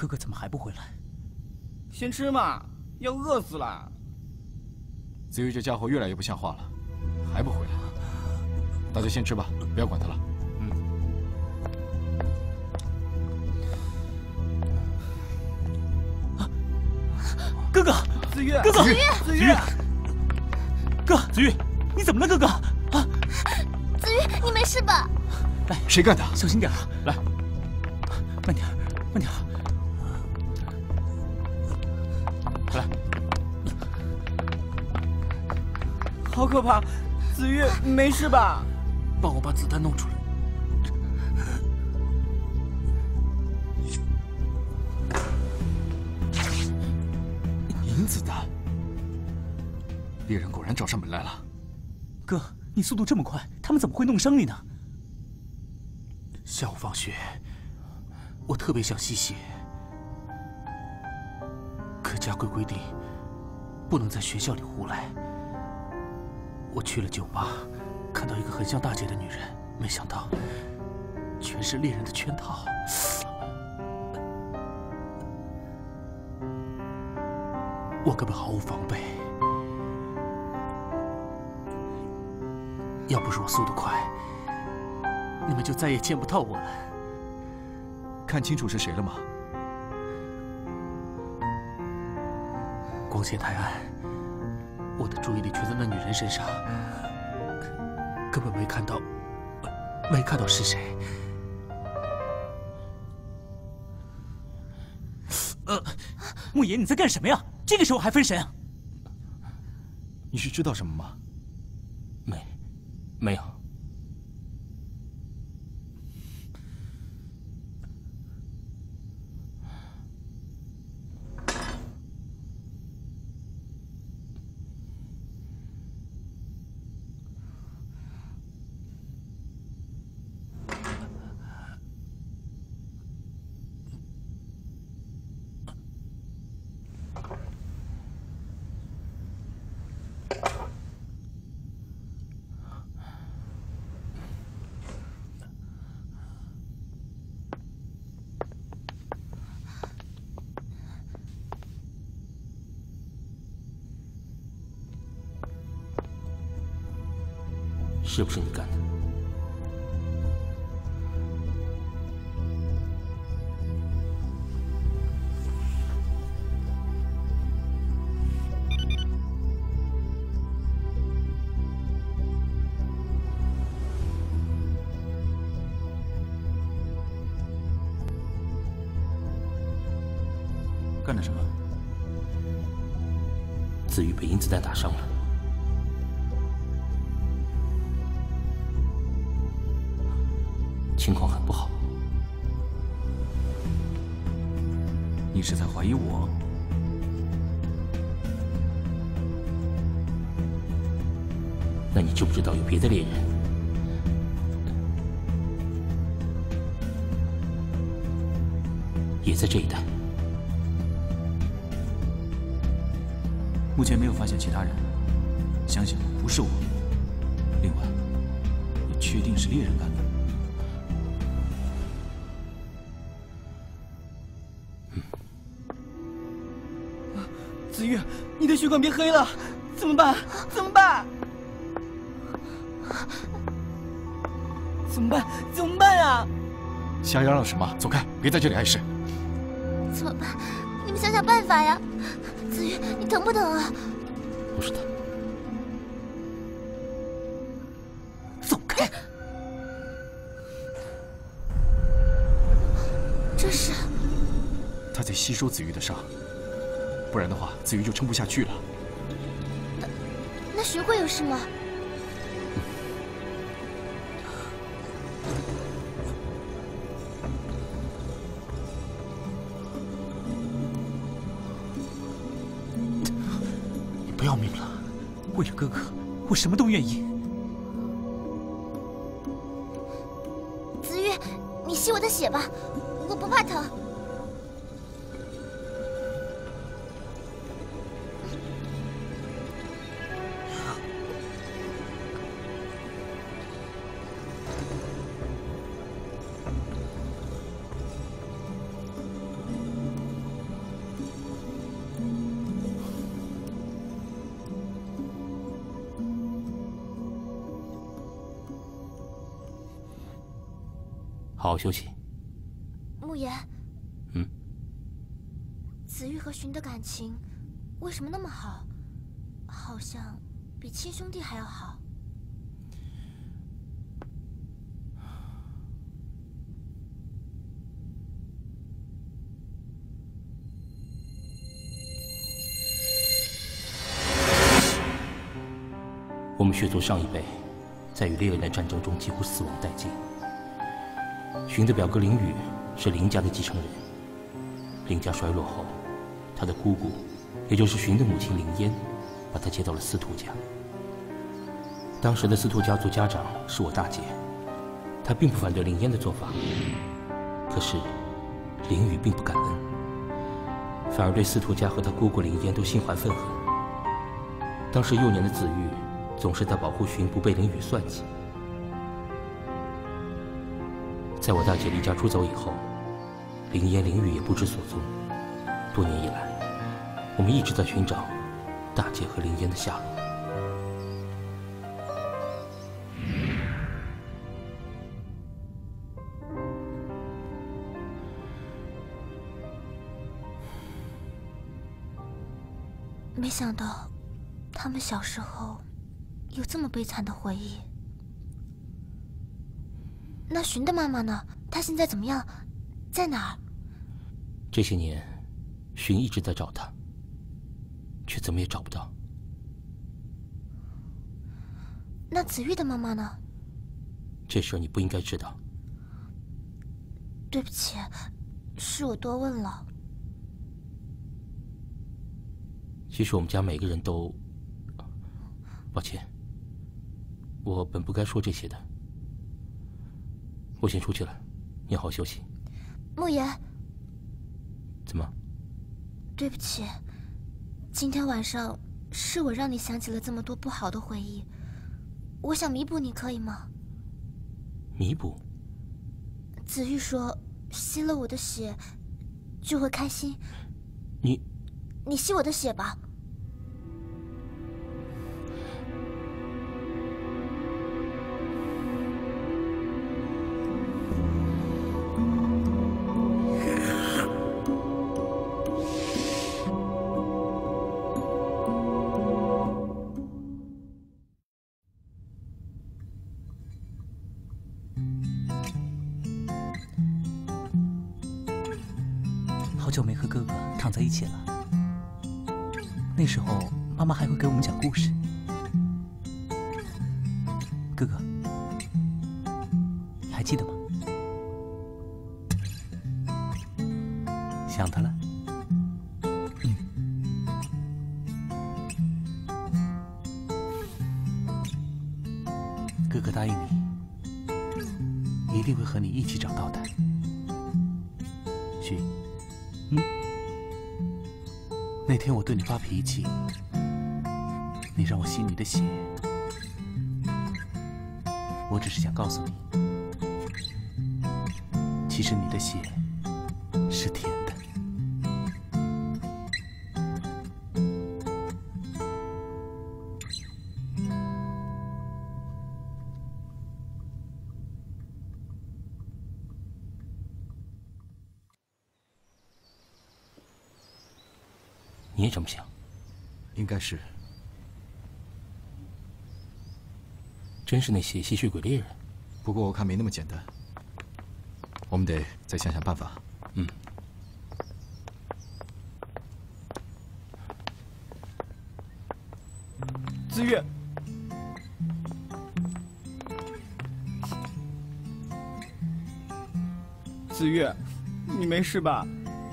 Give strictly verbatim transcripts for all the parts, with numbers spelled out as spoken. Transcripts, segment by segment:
哥哥怎么还不回来？ 先吃嘛，要饿死了。 子玉这家伙越来越不像话了，还不回来？大家先吃吧，不要管他了。嗯。 啊，哥哥， 子玉， 哥哥， 子玉，子玉， 哥，子玉，你怎么了，哥哥？啊， 子玉，你没事吧？ 来， 谁干的？ 小心点啊！ 来， 慢点，慢点。 来， 好可怕！子玉，没事吧？ 帮我把子弹弄出来。 银子弹，猎人果然找上门来了。 哥，你速度这么快，他们怎么会弄伤你呢？ 下午放学，我特别想吸血，可家规规定不能在学校里胡来。我去了酒吧，看到一个很像大姐的女人，没想到全是猎人的圈套。我根本毫无防备，要不是我速度快，你们就再也见不到我了。 看清楚是谁了吗？ 光线太暗，我的注意力全在那女人身上，根本没看到，没看到是谁。 呃，穆爷，你在干什么呀？这个时候还分神啊？ 你是知道什么吗？ 没，没有。是不是你干的？ 干了什么？ 子玉被银子弹打伤了。情况很不好。 你是在怀疑我？ 那你知不知道有别的猎人？也在这一带？ 目前没有发现其他人，相信不是我。另外，你确定是猎人干的？ 子玉，你的血管变黑了，怎么办？怎么办？怎么办？怎么办呀？ 瞎嚷嚷什么？走开，别在这里碍事。 怎么办？你们想想办法呀！子玉，你疼不疼啊？ 不是疼。 走开！ 这是…… 他在吸收子玉的伤。不然的话，子玉就撑不下去了。 那那学会有事吗？ 你不要命了？ 为了哥哥，我什么都愿意。 子玉，你吸我的血吧，我不怕疼。 好好休息。 慕言， 嗯， 子玉和荀的感情为什么那么好？好像比亲兄弟还要好。 我们血族上一辈在与猎人的战争中几乎死亡殆尽。荀的表哥林羽是林家的继承人。林家衰落后，他的姑姑，也就是荀的母亲林嫣，把他接到了司徒家。当时的司徒家族家长是我大姐，她并不反对林嫣的做法，可是林羽并不感恩，反而对司徒家和他姑姑林嫣都心怀愤恨。当时幼年的子玉总是在保护荀不被林羽算计。在我大姐离家出走以后，林嫣、林羽也不知所踪。多年以来，我们一直在寻找大姐和林嫣的下落。 没想到，他们小时候有这么悲惨的回忆。那荀的妈妈呢？她现在怎么样？在哪儿？ 这些年，荀一直在找她，却怎么也找不到。 那子玉的妈妈呢？ 这事儿你不应该知道。 对不起，是我多问了。 其实我们家每个人都……抱歉，我本不该说这些的。我先出去了，你好好休息。 慕言， 怎么？ 对不起，今天晚上是我让你想起了这么多不好的回忆，我想弥补你，可以吗？ 弥补？ 子玉说，吸了我的血就会开心。 你…… 你吸我的血吧。 好久没和哥哥躺在一起了。那时候，妈妈还会给我们讲故事。哥哥，你还记得吗？想他了？嗯。 哥哥答应你，一定会和你一起长大的。荀， 嗯。 那天我对你发脾气，你让我吸你的血，我只是想告诉你，其实你的血是甜的。 你也这么想？ 应该是。 真是那些吸血鬼猎人？ 不过我看没那么简单，我们得再想想办法。 嗯。 子玉，子玉，你没事吧？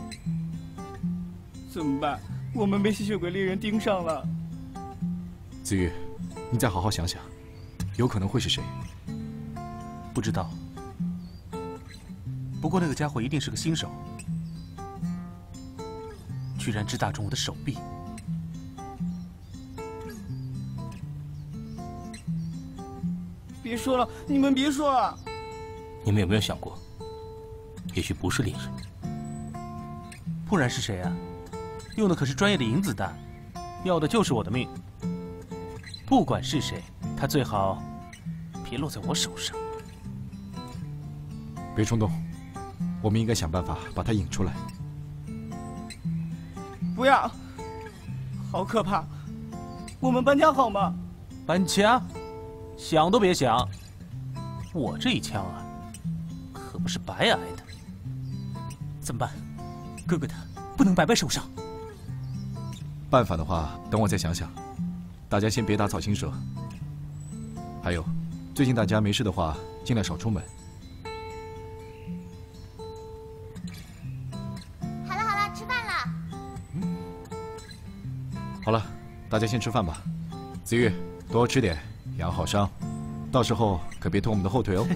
怎么办？我们被吸血鬼猎人盯上了。 子玉，你再好好想想，有可能会是谁？ 不知道。不过那个家伙一定是个新手，居然只打中我的手臂。 别说了，你们别说了。 你们有没有想过，也许不是猎人？ 不然是谁啊？用的可是专业的银子弹，要的就是我的命。不管是谁，他最好别落在我手上。 别冲动，我们应该想办法把他引出来。 不要，好可怕！我们搬家好吗？ 搬家？想都别想！我这一枪啊，可不是白挨的。 怎么办？哥哥他不能白白受伤。 办法的话，等我再想想。大家先别打草惊蛇。还有，最近大家没事的话，尽量少出门。 好了好了，吃饭了。 好了，大家先吃饭吧。子玉，多吃点，养好伤，到时候可别拖我们的后腿哦。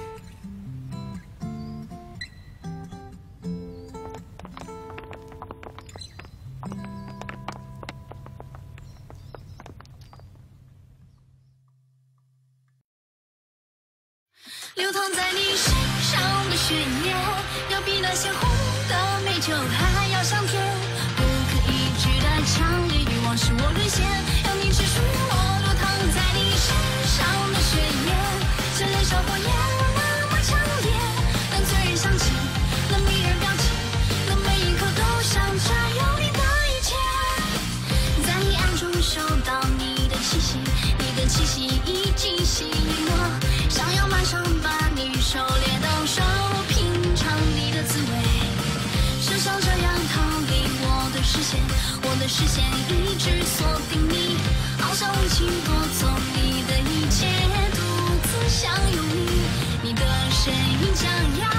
流淌在你身上的血液，要比那些红的美酒还要香甜。不可抑制的强烈欲望使我沦陷，要你只属于我。流淌在你身上的血液，像燃烧火焰那么强烈。当醉人想起那迷人表情，那每一刻都想占有你的一切。在黑暗中嗅到你的气息，你的气息已经吸引我，想要马上把你狩猎到手，品尝你的滋味。是想这样逃离我的视线，我的视线一直锁定你，好像无情夺走你的一切，独自享有你，你的身影将要